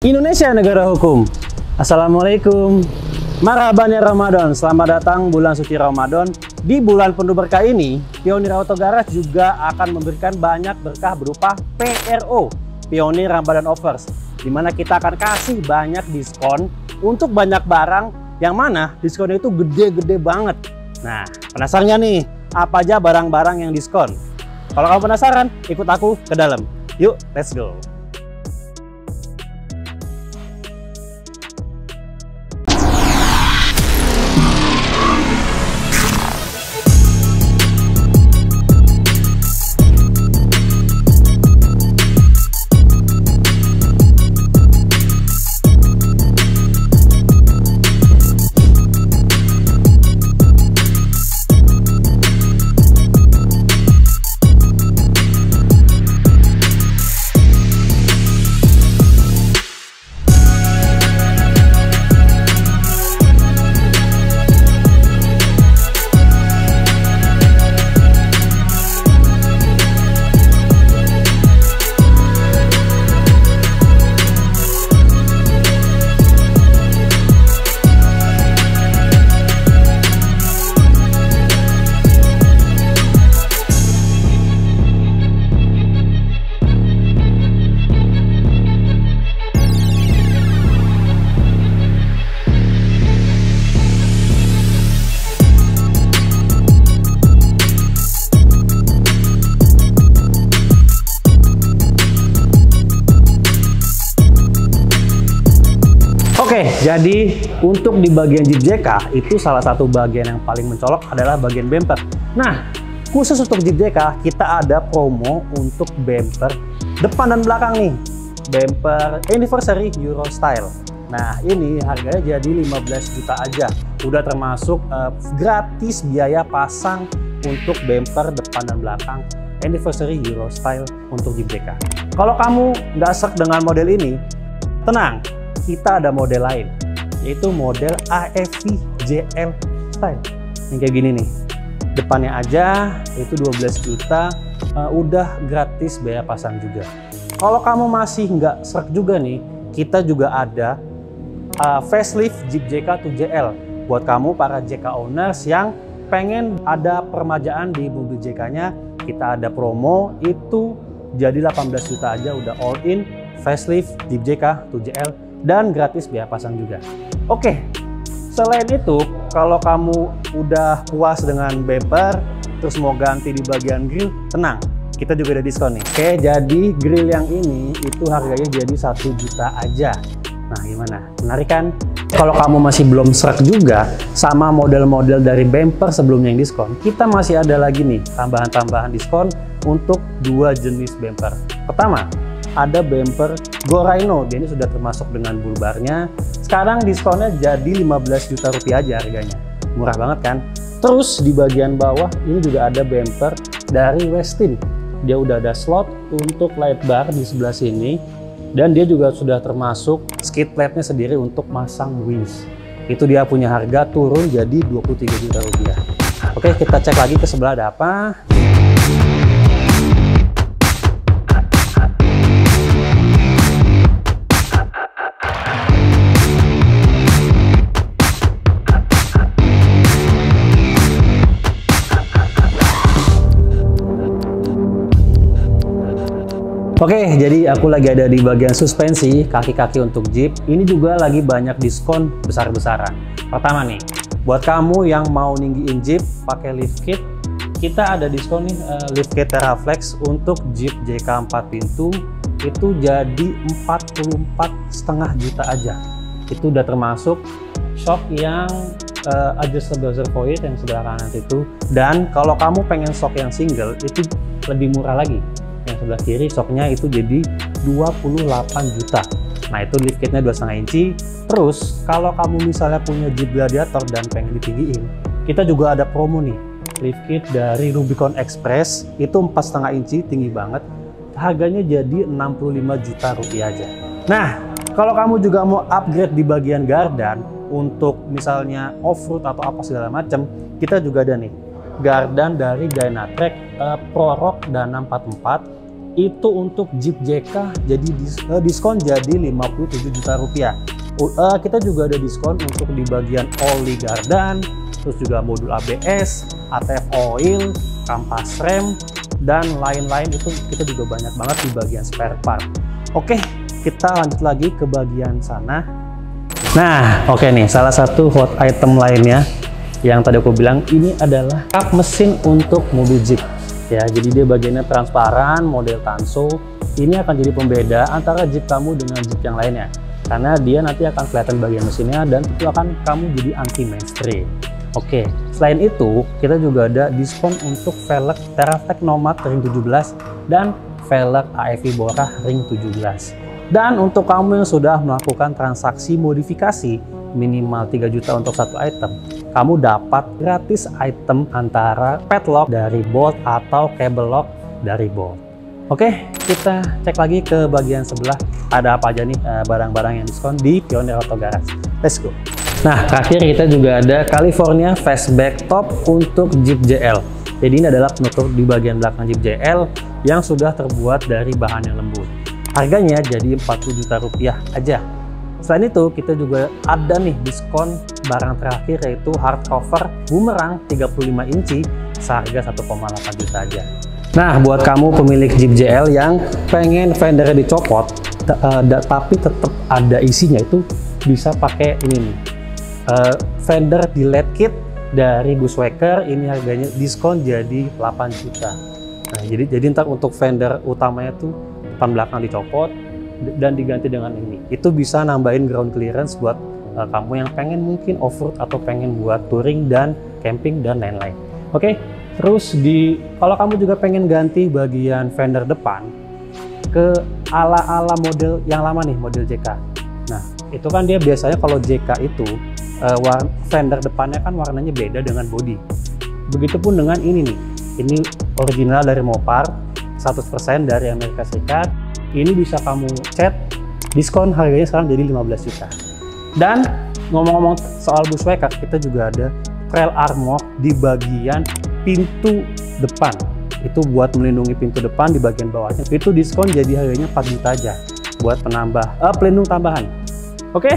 Indonesia negara hukum. Assalamualaikum. Marhaban ya Ramadan. Selamat datang bulan suci Ramadan. Di bulan penuh berkah ini, Pionir Auto Garage juga akan memberikan banyak berkah berupa PRO, Pionir Ramadan Offers, di mana kita akan kasih banyak diskon untuk banyak barang yang mana diskonnya itu gede-gede banget. Nah, penasaran nih, apa aja barang-barang yang diskon? Kalau kamu penasaran, ikut aku ke dalam. Yuk, let's go. Oke, jadi untuk di bagian Jeep JK itu salah satu bagian yang paling mencolok adalah bagian bumper. Nah, khusus untuk Jeep JK kita ada promo untuk bumper depan dan belakang nih. Bumper Anniversary Euro Style. Nah, ini harganya jadi 15 juta aja. Udah termasuk gratis biaya pasang untuk bumper depan dan belakang Anniversary Euro Style untuk Jeep JK. Kalau kamu nggak srek dengan model ini, tenang. Kita ada model lain, yaitu model AFV JL Style yang kayak gini nih. Depannya aja itu 12 juta, udah gratis biaya pasang juga. Kalau kamu masih nggak srek juga nih, kita juga ada facelift Jeep JK 2JL buat kamu para JK owners yang pengen ada permajaan di mobil JK-nya. Kita ada promo itu jadi 18 juta aja, udah all in facelift Jeep JK 2JL dan gratis biaya pasang juga. Oke, selain itu kalau kamu udah puas dengan bumper terus mau ganti di bagian grill, tenang, kita juga ada diskon nih. Oke, jadi grill yang ini itu harganya jadi 1 juta aja. Nah, gimana? Menarik kan? Kalau kamu masih belum srek juga sama model-model dari bumper sebelumnya yang diskon, kita masih ada lagi nih tambahan-tambahan diskon untuk dua jenis bumper. Pertama, ada bumper Go Rhino, dia ini sudah termasuk dengan bulbarnya. Sekarang diskonnya jadi 15 juta rupiah aja harganya. Murah banget kan? Terus di bagian bawah ini juga ada bumper dari Westin. Dia udah ada slot untuk light bar di sebelah sini. Dan dia juga sudah termasuk skid plate-nya sendiri untuk masang wings. Itu dia punya harga turun jadi 23 juta rupiah. Oke, kita cek lagi ke sebelah ada apa. Oke, jadi aku lagi ada di bagian suspensi kaki-kaki untuk Jeep. Ini juga lagi banyak diskon besar-besaran. Pertama nih, buat kamu yang mau ninggiin Jeep pakai lift kit, kita ada diskon nih lift kit Teraflex untuk Jeep JK 4 pintu itu jadi 44,5 juta aja. Itu udah termasuk shock yang adjustable servoid yang sebelah kanan itu. Dan kalau kamu pengen shock yang single itu lebih murah lagi. Yang sebelah kiri shocknya itu jadi 28 juta. Nah, itu lift kitnya 2,5 inci. Terus kalau kamu misalnya punya Jeep Gladiator dan pengen ditinggiin, kita juga ada promo nih. Lift kit dari Rubicon Express itu 4,5 inci, tinggi banget. Harganya jadi 65 juta rupiah aja. Nah, kalau kamu juga mau upgrade di bagian gardan untuk misalnya off-road atau apa segala macam, kita juga ada nih gardan dari Dynatrack Pro Rock dan 644 itu untuk Jeep JK jadi diskon jadi 57 juta rupiah. Kita juga ada diskon untuk di bagian oli gardan, terus juga modul ABS, ATF oil, kampas rem, dan lain-lain. Itu kita juga banyak banget di bagian spare part. Oke, kita lanjut lagi ke bagian sana. Nah, oke nih, salah satu hot item lainnya yang tadi aku bilang ini adalah kap mesin untuk mobil Jeep. Ya, jadi dia bagiannya transparan, model Tanso. Ini akan jadi pembeda antara Jeep kamu dengan Jeep yang lainnya. Karena dia nanti akan kelihatan bagian mesinnya dan itu akan kamu jadi anti mainstream. Oke, selain itu kita juga ada diskon untuk velg TerraTech Nomad ring 17 dan velg AEV Bora ring 17. Dan untuk kamu yang sudah melakukan transaksi modifikasi minimal 3 juta untuk satu item, kamu dapat gratis item antara padlock dari Bolt atau cable lock dari Bolt. Oke, kita cek lagi ke bagian sebelah. Ada apa aja nih barang-barang yang diskon di Pioneer Auto Garage. Let's go. Nah, terakhir kita juga ada California Fastback Top untuk Jeep JL. Jadi ini adalah penutup di bagian belakang Jeep JL yang sudah terbuat dari bahan yang lembut. Harganya jadi 40 juta rupiah aja. Selain itu, kita juga ada nih diskon barang terakhir yaitu hardcover Boomerang 35 inci seharga 1,8 juta aja. Nah, buat kamu pemilik Jeep JL yang pengen fendernya dicopot, tapi tetap ada isinya, itu bisa pakai ini nih, fender delete kit dari Bushwacker. Ini harganya diskon jadi 8 juta. Nah, jadi ntar untuk fender utamanya tuh depan belakang dicopot dan diganti dengan ini. Itu bisa nambahin ground clearance buat kamu yang pengen mungkin off-road atau pengen buat touring dan camping dan lain-lain. Oke. Terus kalau kamu juga pengen ganti bagian fender depan ke ala-ala model yang lama nih, model JK. Nah, itu kan dia biasanya kalau JK itu fender depannya kan warnanya beda dengan body. Begitupun dengan ini nih. Ini original dari Mopar, 100% dari Amerika Serikat. Ini bisa kamu cat, diskon harganya sekarang jadi 15 juta. Dan ngomong-ngomong soal Bushwacker, kita juga ada trail armor di bagian pintu depan. Itu buat melindungi pintu depan di bagian bawahnya. Itu diskon jadi harganya 4 juta aja buat pelindung tambahan. Oke.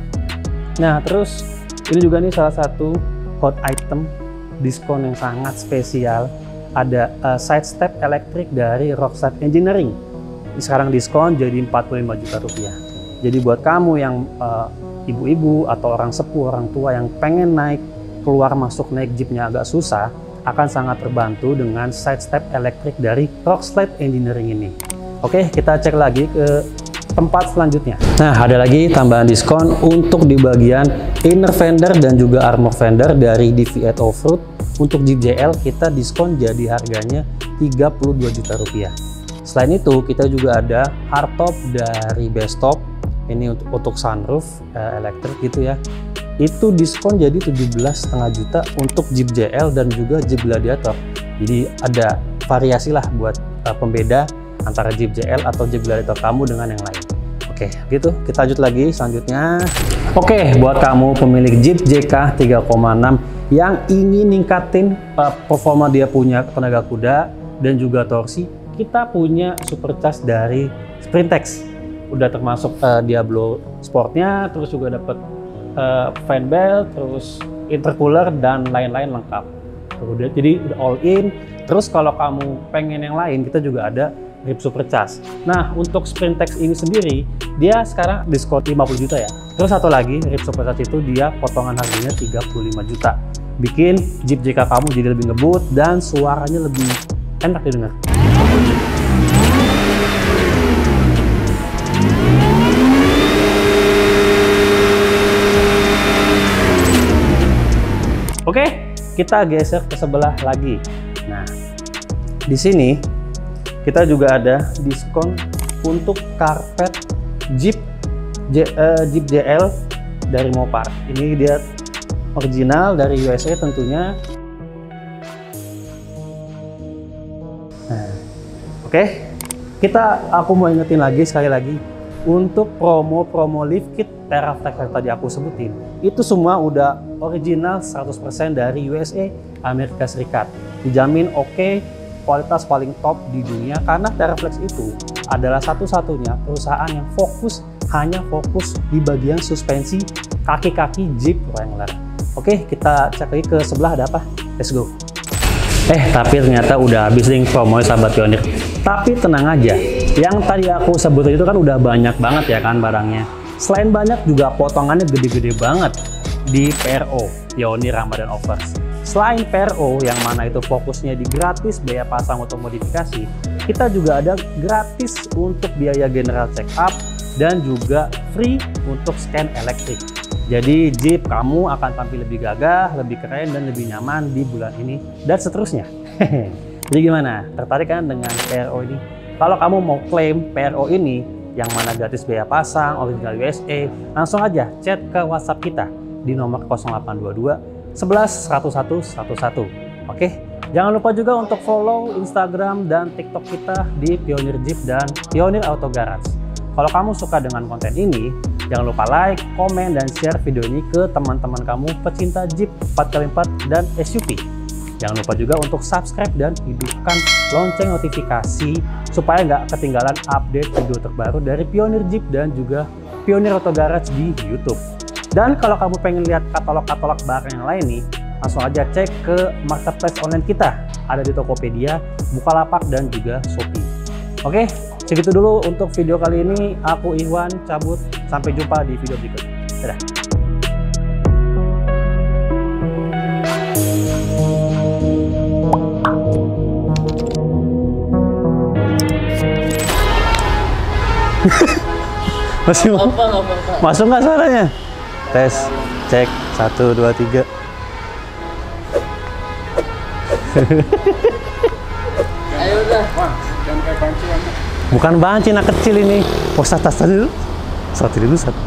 Nah, terus ini juga nih salah satu hot item diskon yang sangat spesial. Ada side step elektrik dari Rockside Engineering. Sekarang diskon jadi 45 juta rupiah. Jadi buat kamu yang ibu-ibu atau orang sepuh, orang tua yang pengen keluar masuk naik Jeepnya agak susah, akan sangat terbantu dengan side step elektrik dari Rockside Engineering ini. Oke, kita cek lagi ke tempat selanjutnya. Nah, ada lagi tambahan diskon untuk di bagian inner fender dan juga armor fender dari DV8 Offroad. Untuk Jeep JL kita diskon jadi harganya 32 juta rupiah. Selain itu, kita juga ada hardtop dari Bestop. Ini untuk sunroof elektrik gitu ya. Itu diskon jadi 17,5 juta untuk Jeep JL dan juga Jeep Gladiator. Jadi ada variasi lah buat pembeda antara Jeep JL atau Jeep Gladiator kamu dengan yang lain. Oke, gitu. Kita lanjut lagi selanjutnya. Oke, buat kamu pemilik Jeep JK 3,6 yang ingin ningkatin performa dia punya tenaga kuda dan juga torsi, kita punya supercharge dari Sprintex. Udah termasuk Diablo Sportnya, terus juga dapat fan belt, terus intercooler dan lain-lain lengkap. Jadi udah all in. Terus kalau kamu pengen yang lain, kita juga ada RIP Supercharge. Nah, untuk Sprintex ini sendiri, dia sekarang diskon 50 juta ya. Terus satu lagi, RIP Supercharge itu dia potongan harganya 35 juta. Bikin Jeep JK kamu jadi lebih ngebut dan suaranya lebih enak didengar. Oke, kita geser ke sebelah lagi. Nah, di sini kita juga ada diskon untuk karpet Jeep JL dari Mopar. Ini dia original dari USA tentunya. Nah, oke, aku mau ingetin lagi sekali lagi untuk promo lift kit TerraTech yang tadi aku sebutin, itu semua udah original 100% dari USA, Amerika Serikat. Dijamin oke, kualitas paling top di dunia, karena TerraFlex itu adalah satu-satunya perusahaan yang hanya fokus di bagian suspensi kaki-kaki Jeep Wrangler. Oke, kita cek lagi ke sebelah ada apa. Let's go. Tapi ternyata udah habis nih promo sahabat Pionir. Tapi tenang aja, yang tadi aku sebutin itu kan udah banyak banget ya kan barangnya. Selain banyak juga potongannya gede-gede banget di PRO, Pionir Ramadan Offers. Selain PRO yang mana itu fokusnya di gratis biaya pasang untuk modifikasi, kita juga ada gratis untuk biaya general check up dan juga free untuk scan elektrik. Jadi Jeep kamu akan tampil lebih gagah, lebih keren, dan lebih nyaman di bulan ini dan seterusnya. Jadi gimana? Tertarik kan dengan PRO ini? Kalau kamu mau klaim PRO ini yang mana gratis biaya pasang, original USA, langsung aja chat ke WhatsApp kita di nomor 0822 11 101 11. Oke? Jangan lupa juga untuk follow Instagram dan TikTok kita di Pionir Jeep dan Pionir Auto Garage. Kalau kamu suka dengan konten ini, jangan lupa like, komen, dan share video ini ke teman-teman kamu pecinta Jeep 4x4 dan SUV. Jangan lupa juga untuk subscribe dan hidupkan lonceng notifikasi supaya nggak ketinggalan update video terbaru dari Pionir Jeep dan juga Pionir Auto Garage di YouTube. Dan kalau kamu pengen lihat katalog-katalog barang yang lain nih, langsung aja cek ke marketplace online kita. Ada di Tokopedia, Bukalapak, dan juga Shopee. Oke? Segitu dulu untuk video kali ini. Aku Iwan cabut. Sampai jumpa di video berikutnya. Dadah. Masuk nggak suaranya? Tes, cek, 1, 2, 3. Ayo udah. Wah, jangan kayak banci. Bukan banci, anak kecil ini. Posat tas dulu. Satu dulu, satu.